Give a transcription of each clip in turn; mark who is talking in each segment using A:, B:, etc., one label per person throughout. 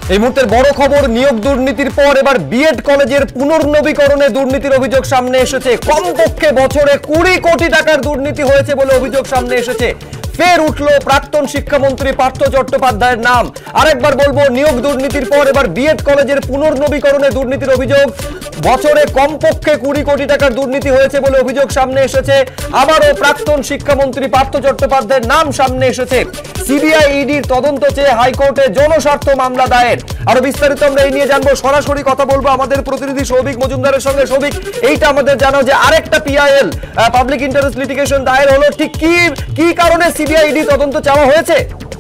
A: এই মুহূর্তের বড় খবর, নিয়োগ দুর্নীতির পর এবার বিএড কলেজের পুনর্নবীকরণে দুর্নীতির অভিযোগ সামনে এসেছে। কমপক্ষে বছরে 20 কোটি টাকার দুর্নীতি হয়েছে বলে অভিযোগ সামনে এসেছে। ফের উঠল প্রাক্তন শিক্ষামন্ত্রী পার্থ চট্টোপাধ্যায়ের নাম। আরেকবার বলবো, নিয়োগ দুর্নীতির পর এবার বিএড কলেজের পুনর্নবীকরণে দুর্নীতির অভিযোগ। বছরে কমপক্ষে 20 কোটি টাকার দুর্নীতি হয়েছে বলে অভিযোগ সামনে এসেছে। আবারও প্রাক্তন শিক্ষামন্ত্রী পার্থ চট্টোপাধ্যায়ের নাম সামনে এসেছে। সিবিআই ইডির তদন্ত চেয়ে হাইকোর্টে জনস্বার্থ মামলা দায়ের। আরো বিস্তারিত আমরা এই নিয়ে জানবো, সরাসরি কথা বলবো আমাদের প্রতিনিধি সৌভিক মজুমদারের সঙ্গে। সৌভিক, এইটা আমাদের জানো যে আরেকটা পিআইএল পাবলিক ইন্টারেস্ট লিটিগেশন দায়ের হলো, ঠিক কি কারণে সিবিআই ইডি তদন্ত চাওয়া হয়েছে?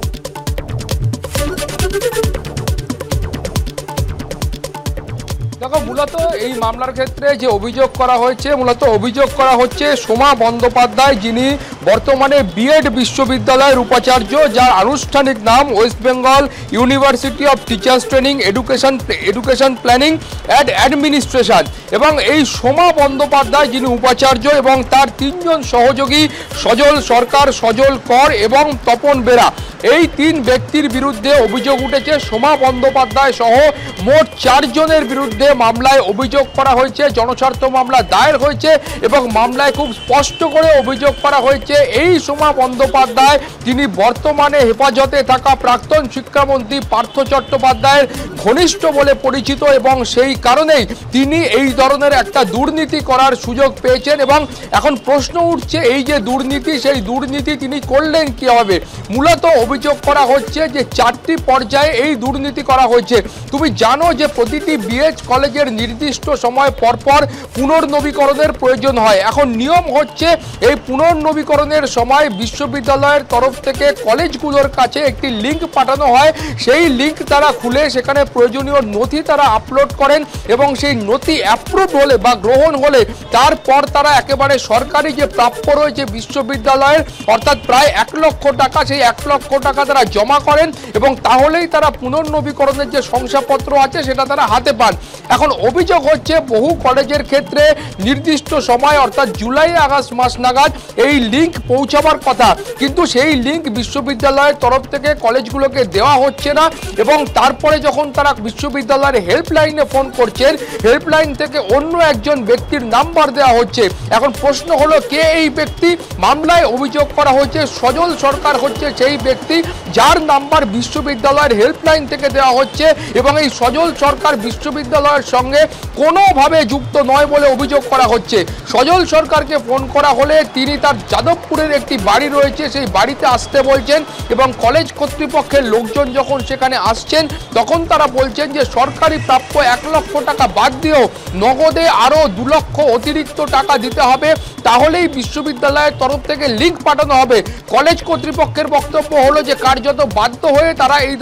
B: দেখো, মূলত এই মামলার ক্ষেত্রে যে অভিযোগ করা হয়েছে, মূলত অভিযোগ করা হচ্ছে সোমা বন্দ্যোপাধ্যায়, যিনি বর্তমানে বিএড বিশ্ববিদ্যালয়ের উপাচার্য, যার আনুষ্ঠানিক নাম west Bengal university of teachers training education planning and administration. এবং এই সোমা বন্দ্যোপাধ্যায় যিনি উপাচার্য এবং তার 3 জন সহযোগী সজল সরকার, সজল কর এবং তপন বেরা, এই 3 ব্যক্তির বিরুদ্ধে অভিযোগ উঠেছে। সোমা বন্দ্যোপাধ্যায় সহ মোট 4 জনের বিরুদ্ধে মামলায় অভিযোগ করা হয়েছে, জনস্বার্থ মামলা দায়ের হয়েছে এবং মামলায় খুব স্পষ্ট করে অভিযোগ করা হয়েছে এই সোমা বন্দ্যোপাধ্যায়, তিনি বর্তমানে হেফাজতে থাকা প্রাক্তন শিক্ষামন্ত্রী পার্থ চট্টোপাধ্যায়ের ঘনিষ্ঠ বলে পরিচিত এবং সেই কারণেই তিনি এই ধরনের একটা দুর্নীতি করার সুযোগ পেয়েছেন। এবং এখন প্রশ্ন উঠছে, এই যে দুর্নীতি, সেই দুর্নীতি তিনি করলেন কিভাবে? মূলত অভিযোগ করা হচ্ছে যে 4টি পর্যায়ে এই দুর্নীতি করা হয়েছে। তুমি জানো যে প্রতিটি বিএড কলেজের নির্দিষ্ট সময় পরপর পুনর্নবীকরণের প্রয়োজন হয়। এখন নিয়ম হচ্ছে, এই পুনর্নবীকরণের সময় বিশ্ববিদ্যালয়ের তরফ থেকে কলেজগুলোর কাছে একটি লিঙ্ক পাঠানো হয়। সেই লিঙ্ক তারা খুলে সেখানে প্রয়োজনীয় নথি তারা আপলোড করেন এবং সেই নথি অ্যাপ্রুভ হলে বা গ্রহণ হলে তারপর তারা একেবারে সরকারি যে প্রাপ্য রয়েছে বিশ্ববিদ্যালয়ের, অর্থাৎ প্রায় 1 লক্ষ টাকা, সেই 1 লক্ষ টাকা তারা জমা করেন এবং তাহলেই তারা পুনর্নবীকরণের যে শংসাপত্র আছে সেটা তারা হাতে পান। এখন অভিযোগ হচ্ছে, বহু কলেজের ক্ষেত্রে নির্দিষ্ট সময় অর্থাৎ জুলাই আগস্ট মাস নাগাদ এই লিঙ্ক পৌঁছাবার কথা, কিন্তু সেই লিঙ্ক বিশ্ববিদ্যালয়ের তরফ থেকে কলেজগুলোকে দেওয়া হচ্ছে না। এবং তারপরে যখন তারা বিশ্ববিদ্যালয়ের হেল্পলাইনে ফোন করছেন, হেল্পলাইন থেকে অন্য একজন ব্যক্তির নাম্বার দেওয়া হচ্ছে। এখন প্রশ্ন হলো, কে এই ব্যক্তি? মামলায় অভিযোগ করা হয়েছে সজল সরকার হচ্ছে সেই ব্যক্তি যার নাম্বার বিশ্ববিদ্যালয়ের হেল্পলাইন থেকে দেওয়া হচ্ছে এবং এই সজল সরকার বিশ্ববিদ্যালয়ের সঙ্গে কোনোভাবে যুক্ত নয় বলে অভিযোগ করা হচ্ছে। সজল সরকারকে ফোন করা হলে তিনি তার যাদবপুরের একটি বাড়ি রয়েছে, সেই বাড়িতে আসতে বলছেন এবং কলেজ কর্তৃপক্ষের লোকজন যখন সেখানে আসছেন তখন তারা বলছেন যে সরকারি প্রাপ্য 1 লক্ষ টাকা বাদ দিয়েও নগদে আরও 2 লক্ষ অতিরিক্ত টাকা দিতে হবে, তাহলেই বিশ্ববিদ্যালয়ের তরফ থেকে লিঙ্ক পাঠানো হবে। কলেজ কর্তৃপক্ষের বক্তব্য হলো যে কার্যত বাধ্য হয়ে তারা এই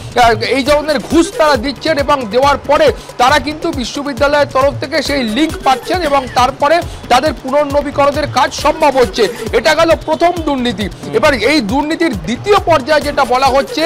B: ধরনের ঘুষ তারা দিচ্ছেন এবং দেওয়ার পরে তারা কিন্তু বিশ্ববিদ্যালয়ের তরফ থেকে সেই লিঙ্ক পাচ্ছেন এবং তারপরে তাদের পুনর্নবীকরণের কাজ সম্ভব হচ্ছে। এটা গেল প্রথম দুর্নীতি। এবার এই দুর্নীতির দ্বিতীয় পর্যায়ে যেটা বলা হচ্ছে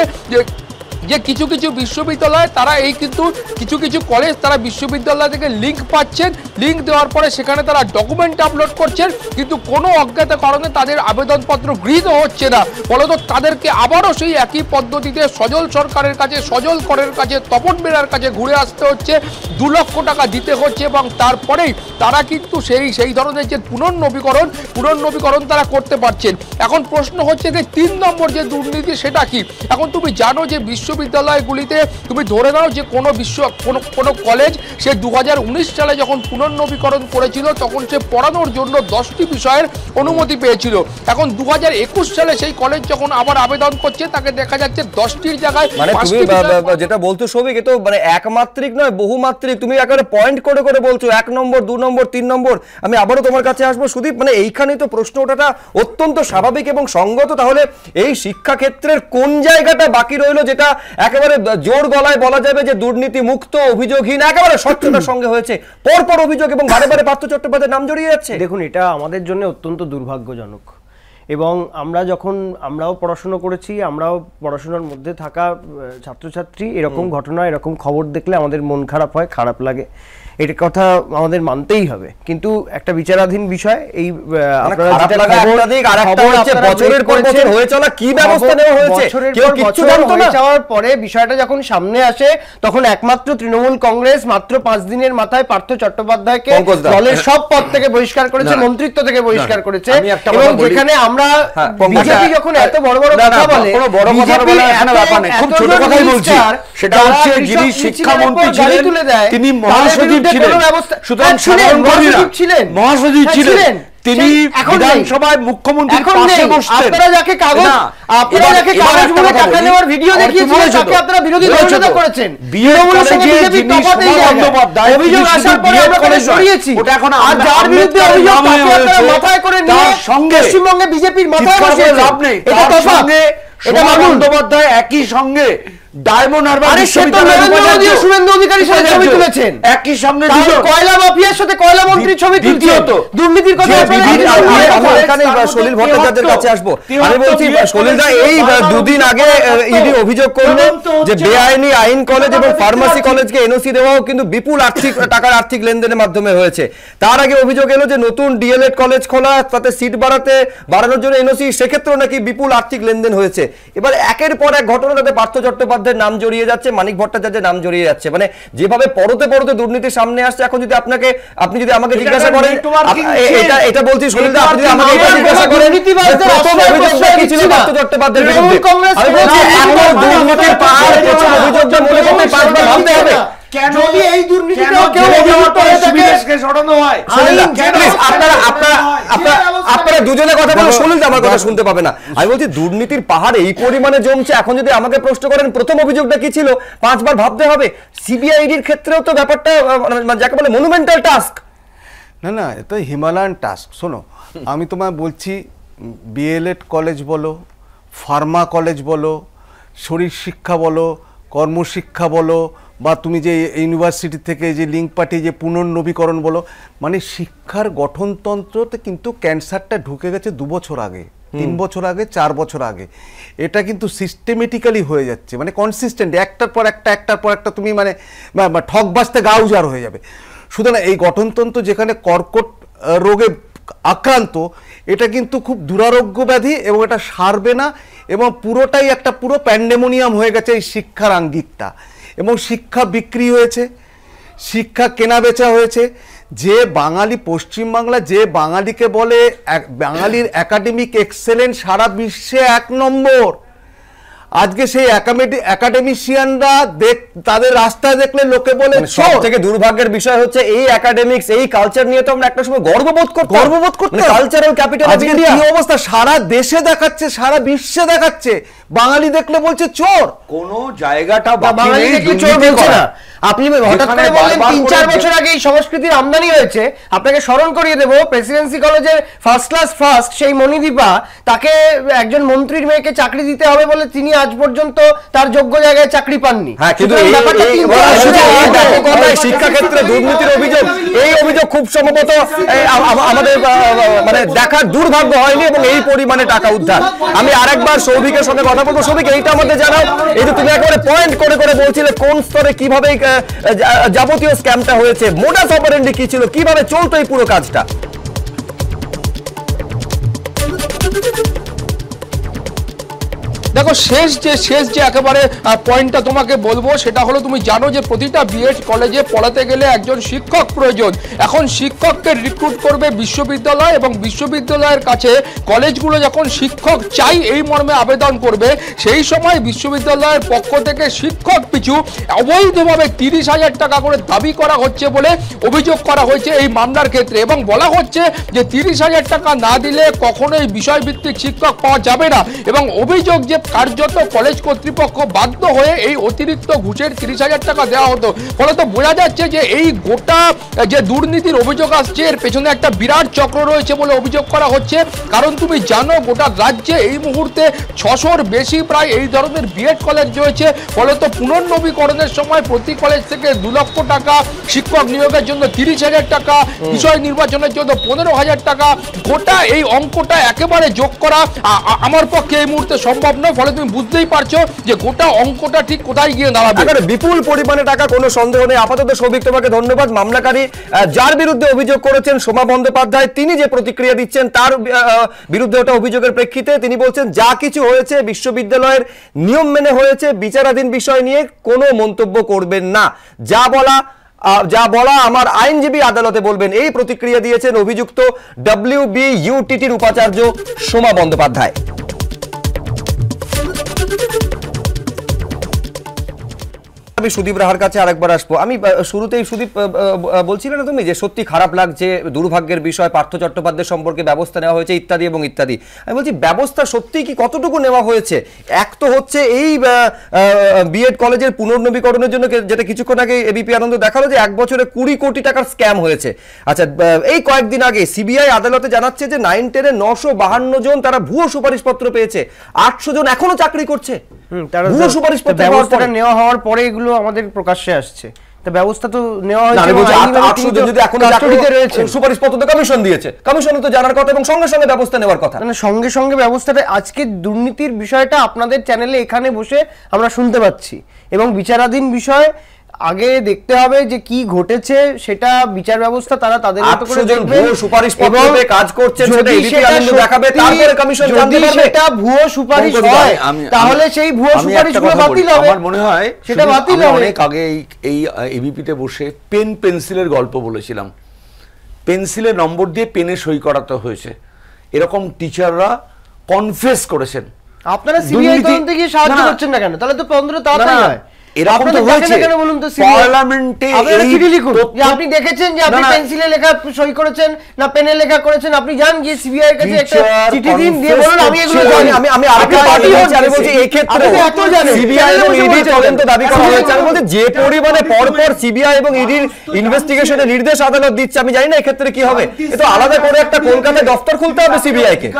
B: যে কিছু কিছু বিশ্ববিদ্যালয় তারা কিছু কিছু কলেজ তারা বিশ্ববিদ্যালয় থেকে লিঙ্ক পাচ্ছেন, লিঙ্ক দেওয়ার পরে সেখানে তারা ডকুমেন্ট আপলোড করছেন, কিন্তু কোনো অজ্ঞাত কারণে তাদের আবেদনপত্র গৃহীত হচ্ছে না। ফলত তাদেরকে আবারও সেই একই পদ্ধতিতে সজল সরকারের কাছে, সজল করের কাছে, তপন বেরার কাছে ঘুরে আসতে হচ্ছে, 2 লক্ষ টাকা দিতে হচ্ছে এবং তারপরেই তারা কিন্তু সেই ধরনের যে পুনর্নবীকরণ তারা করতে পারছেন। এখন প্রশ্ন হচ্ছে যে 3 নম্বর যে দুর্নীতি সেটা কি? এখন তুমি জানো যে বিশ্ববিদ্যালয়গুলিতে তুমি ধরে নাও যে কোনো কলেজ সে 2019 সালে যখন পুনর্নবীকরণ করেছিল তখন সে পড়ানোর জন্য 10টি বিষয়ের অনুমতি পেয়েছিল। এখন 2021 সালে সেই কলেজ যখন আবার আবেদন করছে তাকে দেখা যাচ্ছে 10টির জায়গায়,
A: মানে তুমি যেটা বলছো সৌভিক, এ তো মানে একমাত্রিক নয়, বহুমাত্রিক। তুমি একেবারে পয়েন্ট করে করে বলছো 1 নম্বর, 2 নম্বর, 3 নম্বর। আমি আবারও তোমার কাছে আসবো সুদীপ, মানে এইখানেই তো প্রশ্ন ওঠাটা অত্যন্ত স্বাভাবিক এবং সঙ্গত। তাহলে এই শিক্ষা ক্ষেত্রের কোন জায়গাটা বাকি রইলো যেটা একেবারে জোর গলায় বলা যাবে যে দুর্নীতি মুক্ত, অভিযোগহীন, একেবারে স্বচ্ছতার সঙ্গে হয়েছে? পরপর অভিযোগ এবং বারে বারে পার্থ চট্টোপাধ্যায়ের নাম জড়িয়ে যাচ্ছে।
C: দেখুন, এটা আমাদের জন্য অত্যন্ত দুর্ভাগ্যজনক এবং আমরাও পড়াশোনা করেছি, আমরাও পড়াশোনার মধ্যে থাকা ছাত্রছাত্রী, এরকম ঘটনা এরকম খবর দেখলে আমাদের মন খারাপ হয়, খারাপ লাগে, এটা কথা আমাদের মানতেই হবে। কিন্তু একটা বিচারাধীন বিষয় এই
A: আপনারা যেটা খবর দিক আর একটা হচ্ছে বছরের পর বছর হয়ে চলা কি ব্যবস্থা নেওয়া হয়েছে কেউ কিছু জানতো না।
C: যাওয়ার পরে বিষয়টা যখন সামনে আসে তখন একমাত্র তৃণমূল কংগ্রেস মাত্র 5 দিনের মাথায় পার্থ চট্টোপাধ্যায়কে দলের সব পদ থেকে বহিষ্কার করেছে, মন্ত্রিত্ব থেকে বহিষ্কার করেছে। এবং যেখানে আমরা বিজেপি যখন এত বড় বড় কথা বলে,
D: কোনো বড় কথা বলে এখানে ব্যাপার নেই, খুব ছোট কথাই বলছি, সেটা হচ্ছে যিনি শিক্ষামন্ত্রী ছিলেন তিনি মহাসচিব ছিলেন, সুতরাং সাধারণ কর্মীরা মহাসচিব ছিলেন, তিনি বিধানসভায় মুখ্যমন্ত্রীর পাশে বসতেন।
C: আপনারা যাকে কাগজ বলে টাকা নেওয়ার ভিডিও দেখিয়েছিলেন তাকে আপনারা বিরোধী দলনেতা করেছেন। অভিযোগ আসার পরে আমরা করে সরিয়েছি, আর যার বিরুদ্ধে অভিযোগ তাকে আপনারা মাথায় করে নিয়ে পশ্চিমবঙ্গে বিজেপির মাথায় বসিয়েছেন।
D: লাভ নেই,
C: এটা
D: তার সঙ্গে সোমা বন্দ্যোপাধ্যায় একই সঙ্গে ডায়মন্ড হারবার
C: বিশ্ববিদ্যালয়ের সুরেন্দ্র অধিকারীর সাথে ছবি তুলেছেন,
D: একই সঙ্গে
C: কয়লা মাফিয়ার সাথে কয়লা মন্ত্রীর ছবি তুলছেন, দুর্নীতির কথা।
A: এখানে সলিল ভট্টাচার্যের কাছে আসবো। আমি বলছি সলিল দা, এই দুদিন আগে ইডি অভিযোগ করলো যে বেআইনি আইন কলেজ এবং ফার্মাসি কলেজকে এনওসি দেওয়াও কিন্তু বিপুল টাকার আর্থিক লেনদেনের মাধ্যমে হয়েছে। তার আগে অভিযোগ এলো যে নতুন ডিএলএড কলেজ খোলা, তাতে সিট বাড়ানোর জন্য এনওসি, সেক্ষেত্রেও নাকি বিপুল আর্থিক লেনদেন হয়েছে। এবার একের পর এক ঘটনা তাতে পার্থ চট্টোপাধ্যায় নাম জড়িয়ে যাচ্ছে, মানিক ভট্টাচার্যের নাম জড়িয়ে যাচ্ছে। মানে যেভাবে পরতে পরতে দুর্নীতি সামনে আসছে, এখন যদি আপনি যদি আমাকে জিজ্ঞাসা করেন, এটা বলছি সলিল দা, আপনি যদি আমাকে এটা জিজ্ঞাসা করেন প্রথম অভিযোগটা কি ছিল পার্থ চট্টোপাধ্যায়ের বিরুদ্ধে, আমি বলছি এত দুর্নীতির পাহাড় প্রথম অভিযোগটা মনে করতে পাঁচবার ভাবতে হবে।
C: যদি এই দুর্নীতিটাও কেউ অভিযুক্ত হয়ে থাকে
D: সরানো হয়,
A: আপনারা দুজনে কথা বলে সলিল দা আমার কথা শুনতে পাবে না। আমি বলছি দুর্নীতির পাহাড় এই পরিমাণে জমছে, এখন যদি আমাকে প্রশ্ন করেন প্রথম অভিযোগটা কি ছিল, পাঁচবার ভাবতে হবে। সিবিআইডির ক্ষেত্রেও তো ব্যাপারটা যাকে বলে মনুমেন্টাল টাস্ক।
D: না এটা হিমালয়ান টাস্ক। শোনো, আমি তোমায় বলছি, বিএলএড কলেজ বলো, ফার্মা কলেজ বলো, শরীর শিক্ষা বলো, কর্মশিক্ষা বলো, বা তুমি যে ইউনিভার্সিটি থেকে যে লিঙ্ক পাঠিয়ে যে পুনর্নবীকরণ বলো, মানে শিক্ষার গঠনতন্ত্রতে কিন্তু ক্যান্সারটা ঢুকে গেছে 2 বছর আগে, 3 বছর আগে, 4 বছর আগে। এটা কিন্তু সিস্টেমেটিক্যালি হয়ে যাচ্ছে, মানে কনসিস্টেন্ট, একটার পর একটা তুমি মানে ঠক বাজতে গা উজাড় হয়ে যাবে। সুতরাং এই গঠনতন্ত্র যেখানে কর্কট রোগে আক্রান্ত, এটা কিন্তু খুব দুরারোগ্য ব্যাধি এবং এটা সারবে না, এবং পুরোটাই একটা পুরো প্যান্ডেমোনিয়াম হয়ে গেছে এই শিক্ষার আঙ্গিকটা। এবং শিক্ষা বিক্রি হয়েছে, শিক্ষা কেনা বেচা হয়েছে। যে বাঙালি পশ্চিমবাংলা, যে বাঙালিকে বলে বাঙালির একাডেমিক এক্সেলেন্স সারা বিশ্বে 1 নম্বর, আজকে সেই একাডেমিশিয়ানরা তাদের রাস্তায় দেখলে লোকে বলে।
A: সবথেকে দুর্ভাগ্যের বিষয় হচ্ছে এই একাডেমিক্স, এই কালচার নিয়ে তো আমরা একটা সময় গর্ববোধ করতাম, কালচারাল ক্যাপিটাল অফ ইন্ডিয়া।
D: কি অবস্থা, সারা দেশে দেখাচ্ছে, সারা বিশ্বে দেখাচ্ছে, বাঙালি দেখলে বলছে চোর। কোন জায়গাটা
C: বাঙালি দেখলে চোর বলছে না। আপনি হঠাৎ করে বললেন 3-4 বছর আগে এই সংস্কৃতির আমদানি হয়েছে। আপনাকে স্মরণ করিয়ে দেবো, প্রেসিডেন্সি কলেজের ফার্স্ট ক্লাস ফার্স্ট সেই মণিদীপা, তাকে একজন মন্ত্রীর মেয়েকে চাকরি দিতে হবে বলে তিনি আজ পর্যন্ত তার যোগ্য জায়গায় চাকরি পাননি।
A: শিক্ষাক্ষেত্রে দুর্নীতির অভিযোগ, এই অভিযোগ খুব সম্ভবত আমাদের মানে দেখার দুর্ভাগ্য হয়নি, এবং এই পরিমাণে টাকা উদ্ধার। আমি আরেকবার সৌভিকের সঙ্গে কথা বলবো। সৌভিক, এইটা আমাদের জানাও, এই যে তুমি একেবারে পয়েন্ট করে করে বলছিলে কোন স্তরে কিভাবে যাবতীয় স্ক্যামটা হয়েছে, মোডাস অপারেন্ডি কি ছিল, কিভাবে চলতো এই পুরো কাজটা।
B: দেখো, শেষ যে একেবারে পয়েন্টটা তোমাকে বলবো সেটা হলো, তুমি জানো যে প্রতিটা বিএড কলেজে পড়াতে গেলে একজন শিক্ষক প্রয়োজন। এখন শিক্ষককে রিক্রুট করবে বিশ্ববিদ্যালয়, এবং বিশ্ববিদ্যালয়ের কাছে কলেজগুলো যখন শিক্ষক চাই এই মর্মে আবেদন করবে, সেই সময় বিশ্ববিদ্যালয়ের পক্ষ থেকে শিক্ষক পিছু অবৈধভাবে 30,000 টাকা করে দাবি করা হচ্ছে বলে অভিযোগ করা হয়েছে এই মামলার ক্ষেত্রে। এবং বলা হচ্ছে যে 30,000 টাকা না দিলে কখনোই বিষয়ভিত্তিক শিক্ষক পাওয়া যাবে না। এবং অভিযোগ যে কার্যত কলেজ কর্তৃপক্ষ বাধ্য হয়ে এই অতিরিক্ত ঘুষের 30,000 টাকা দেওয়া হতো। ফলে তো বোঝা যাচ্ছে যে এই গোটা যে দুর্নীতির অভিযোগ আসছে এর পেছনে একটা বিরাট চক্র রয়েছে বলে অভিযোগ করা হচ্ছে। কারণ তুমি জানো গোটা রাজ্যে এই মুহূর্তে 600-র বেশি প্রায় এই ধরনের বিএড কলেজ রয়েছে। ফলে তো পুনর্নবীকরণের সময় প্রতি কলেজ থেকে 2 লক্ষ টাকা, শিক্ষক নিয়োগের জন্য 30,000 টাকা, বিষয় নির্বাচনের জন্য 15,000 টাকা, গোটা এই অঙ্কটা একেবারে যোগ করা আমার পক্ষে এই মুহূর্তে সম্ভব নয়। ফলে তুমি বুঝতেই পারছো যে গোটা অঙ্কটা ঠিক কোথায় গিয়ে দাঁড়াবে।
A: বিপুল পরিমাণে টাকা, কোনো সন্দেহ নেই। আপাতত সৌভিক তোমাকে ধন্যবাদ। মামলাকারী যার বিরুদ্ধে অভিযোগ করেছেন সোমা বন্দ্যোপাধ্যায়, তিনি যে প্রতিক্রিয়া দিচ্ছেন তার বিরুদ্ধে ওটা অভিযোগের প্রেক্ষিতে তিনি বলছেন যা কিছু হয়েছে বিশ্ববিদ্যালয়ের নিয়ম মেনে হয়েছে, বিচারাধীন বিষয় নিয়ে কোনো মন্তব্য করবেন না। যা বলা আমার আইনজীবী আদালতে বলবেন, এই প্রতিক্রিয়া দিয়েছেন অভিযুক্ত WBUTTর উপাচার্য সোমা বন্দ্যোপাধ্যায়। আমি সুদীপ রাহার কাছে আরেকবার আসবো। আমি শুরুতেই সুদীপ বলছিলে না তুমি যে সত্যি খারাপ লাগছে, দুর্ভাগ্যের বিষয়, পার্থ চট্টোপাধ্যায় সম্পর্কে ব্যবস্থা নেওয়া হয়েছে ইত্যাদি এবং ইত্যাদি। আমি বলছি ব্যবস্থা সত্যি কি কতটুকু নেওয়া হয়েছে? এক তো হচ্ছে এই বিএড কলেজের পুনর্নবীকরণের জন্য, যেটা কিছুক্ষণ আগে এবিপি আনন্দ দেখালো যে 1 বছরে 20 কোটি টাকার স্ক্যাম হয়েছে। আচ্ছা, এই কয়েকদিন আগে সিবিআই আদালতে জানাচ্ছে যে 9-10-এ 952 জন তারা ভুয়ো সুপারিশপত্র পেয়েছে, 800 জন এখনো চাকরি করছে। ভুয়ো সুপারিশপত্র ব্যবস্থাটা নেওয়া হওয়ার পরে এগুলো আমাদের প্রকাশ্যে আসছে। তো ব্যবস্থা তো নেওয়া হয়েছে, যদি এখনো সুপারিশপত্র তো কমিশন দিয়েছে, কমিশনে তো জানার কথা এবং সঙ্গে সঙ্গে ব্যবস্থা নেওয়ার কথা। মানে সঙ্গে সঙ্গে ব্যবস্থাটা আজকে দুর্নীতির বিষয়টা আপনাদের চ্যানেলে এখানে বসে আমরা শুনতে পাচ্ছি এবং বিচারাধীন বিষয় আগে দেখতে হবে যে কি ঘটেছে, সেটা বিচার ব্যবস্থা তারা তাদের মতো করে দেখবে। সুপারিশ পত্রে কাজ করছে সেটা এবিপি আনন্দ দেখাবে, তারপরে কমিশন জানতে পারবে। সেটা ভুয়ো সুপারিশ হয় তাহলে সেই ভুয়ো সুপারিশগুলো বাতিল হবে।
E: আমার মনে হয় সেটা বাতিল হবে। অনেক আগে এই এবিপিতে বসে পেন্সিলের গল্প বলেছিলাম। পেন্সিলে নম্বর দিয়ে পেনে সই করাতে হয়েছে, এরকম টিচাররা কনফেস করেছেন।
A: আপনারা সিবিআই তদন্তে গিয়ে সাহায্য করছেন না কেন? তাহলে তো 15 তাড়াতাড়ি হয়।
E: এরকম তো হয়েছে পার্লামেন্টে।
A: আপনি দেখেছেন যে আপনি পেন্সিলে লেখা সই করেছেন না পেনে লেখা করেছেন? আপনি যান গিয়ে সিবিআই এর কাছে একটা চিঠি দিন, দিয়ে বলুন আমি এগুলো জানি। আমি আরেকটা পার্টি হচ্ছে, আমি বলছি এই ক্ষেত্রে সিবিআই এবং ইডির তদন্ত দাবি করা হয়েছে। আমি বলছি যে পরিমাণে পরপর সিবিআই এবং ইডির ইনভেস্টিগেশনের নির্দেশ আদালত দিচ্ছে, আমি জানি না এই ক্ষেত্রে কি হবে। এটা আলাদা করে একটা কলকাতায় দফতর খুলতে হবে সিবিআই কে।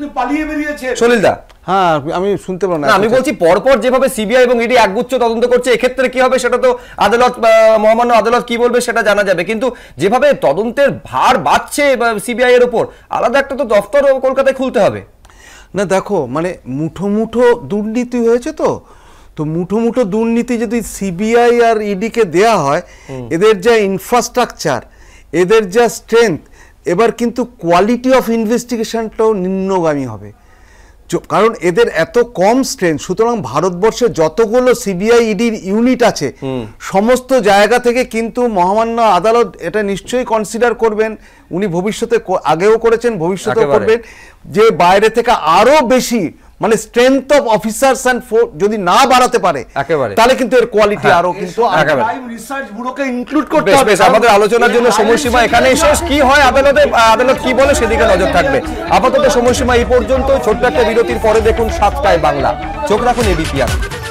A: সলিল দা,
D: হ্যাঁ আমি শুনতে পাবো না।
A: আমি বলছি পরপর যেভাবে সিবিআই এবং ইডি একগুচ্ছ তদন্ত করছে, এক্ষেত্রে কি হবে সেটা তো আদালত, মহামান্য আদালত কি বলবে সেটা জানা যাবে। কিন্তু যেভাবে তদন্তের ভার বাড়ছে সিবিআই এর উপর, আলাদা একটা তো দফতর কলকাতায় খুলতে হবে।
D: না দেখো, মানে মুঠো মুঠো দুর্নীতি হয়েছে, তো মুঠো মুঠো দুর্নীতি যদি সিবিআই আর ইডিকে দেয়া হয়, এদের যা ইনফ্রাস্ট্রাকচার, এদের যা স্ট্রেংথ, এবার কিন্তু কোয়ালিটি অফ ইনভেস্টিগেশনটাও নিম্নগামী হবে। কারণ এদের এত কম স্ট্রেংথ, সুতরাং ভারতবর্ষে যতগুলো সিবিআই ইডির ইউনিট আছে সমস্ত জায়গা থেকে কিন্তু মহামান্য আদালত এটা নিশ্চয়ই কনসিডার করবেন। উনি ভবিষ্যতে আগেও করেছেন, ভবিষ্যতেও করবেন, যে বাইরে থেকে আরো বেশি মানে strength of officers and force যদি না বাড়াতে পারে তাহলে কিন্তু এর কোয়ালিটি আরো কিন্তু
E: রিসার্চ ব্যুরোকে ইনক্লুড করতে হবে।
A: আমাদের আলোচনার জন্য সময়সীমা এখানেই শেষ। কি হয় আদালত কি বলে সেদিকে নজর থাকবে। আপাতত সময়সীমা এই পর্যন্ত। ছোট্ট একটা বিরতির পরে দেখুন 7টায় বাংলা। চোখ রাখুন এবিপি।